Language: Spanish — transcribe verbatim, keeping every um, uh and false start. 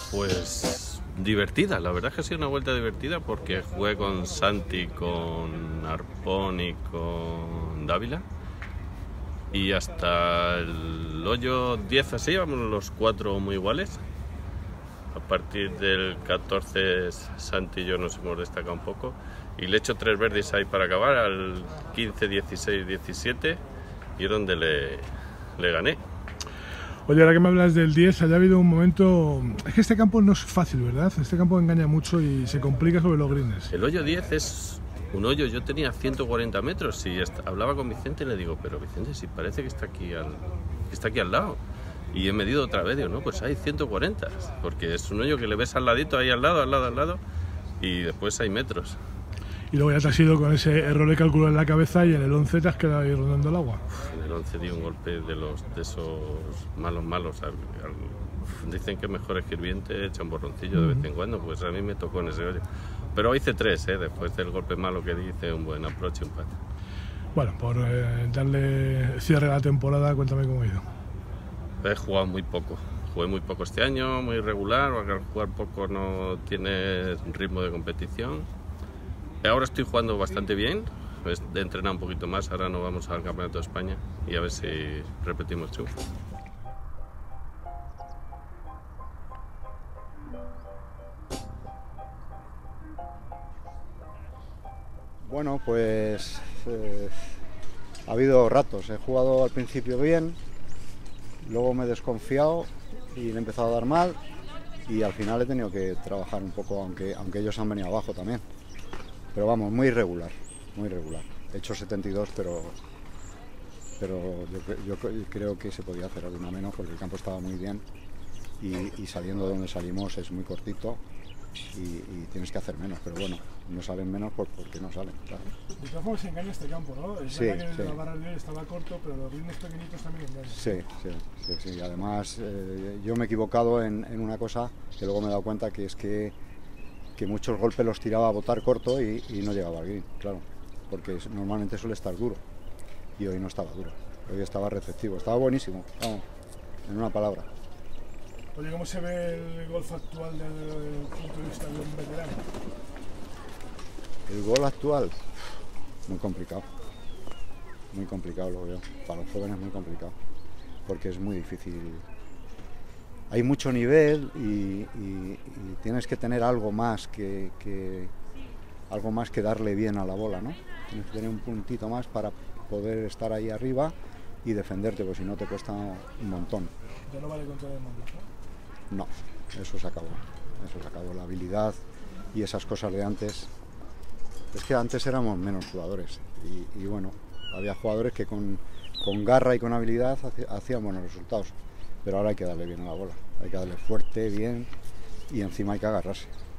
Pues divertida, la verdad es que ha sido una vuelta divertida porque jugué con Santi, con Arpón y con Dávila, y hasta el hoyo diez así íbamos los cuatro muy iguales. A partir del catorce Santi y yo nos hemos destacado un poco y le he hecho tres verdes ahí para acabar al quince, dieciséis, diecisiete, y es donde le, le gané. Oye, ahora que me hablas del diez, haya habido un momento... Es que este campo no es fácil, ¿verdad? Este campo engaña mucho y se complica sobre los greens. El hoyo diez es un hoyo, yo tenía ciento cuarenta metros y hablaba con Vicente y le digo, pero Vicente, si parece que está aquí al, que está aquí al lado. Y he medido otra vez, digo, no, pues hay ciento cuarenta, porque es un hoyo que le ves al ladito, ahí al lado, al lado, al lado, y después hay metros. Y luego ya te has ido con ese error de cálculo en la cabeza y en el once te has quedado ahí rondando el agua. En el once di un golpe de los de esos malos, malos. Al, al, dicen que mejor escribiente echa un borroncillo de vez en cuando, pues a mí me tocó en ese hoyo. Pero hice tres, ¿eh? Después del golpe malo que di, hice un buen approach y un pat. Bueno, por eh, darle cierre a la temporada, cuéntame cómo ha ido. He jugado muy poco. Jugué muy poco este año, muy irregular, porque al jugar poco no tiene ritmo de competición. Ahora estoy jugando bastante bien, he entrenado un poquito más, ahora nos vamos al Campeonato de España y a ver si repetimos triunfo. Bueno, pues eh, ha habido ratos, he jugado al principio bien, luego me he desconfiado y le he empezado a dar mal y al final he tenido que trabajar un poco, aunque, aunque ellos han venido abajo también. Pero vamos, muy irregular, muy irregular. He hecho setenta y dos, pero, pero yo, yo creo que se podía hacer alguna menos porque el campo estaba muy bien y, y saliendo de donde salimos es muy cortito y, y tienes que hacer menos, pero bueno, no salen menos por, porque no salen, claro. De todas formas se engaña este campo, ¿no? Es sí, verdad que sí. La barra de estaba corto, pero los ritmos pequeñitos también engañan. Sí, sí, sí, sí. Además eh, yo me he equivocado en, en una cosa que luego me he dado cuenta, que es que que muchos golpes los tiraba a botar corto y, y no llegaba al green, claro, porque normalmente suele estar duro y hoy no estaba duro, hoy estaba receptivo, estaba buenísimo, vamos, en una palabra. Oye, ¿cómo se ve el golf actual desde el punto de vista de un veterano? El golf actual, muy complicado, muy complicado lo veo, para los jóvenes muy complicado, porque es muy difícil. Hay mucho nivel y, y, y tienes que tener algo más que, que algo más que darle bien a la bola, ¿no? Tienes que tener un puntito más para poder estar ahí arriba y defenderte, porque si no te cuesta un montón. Ya no vale contra el mando, ¿no? No, eso se acabó, eso se acabó. La habilidad y esas cosas de antes. Es que antes éramos menos jugadores y, y bueno, había jugadores que con, con garra y con habilidad hacían buenos resultados. Pero ahora hay que darle bien a la bola, hay que darle fuerte, bien y encima hay que agarrarse.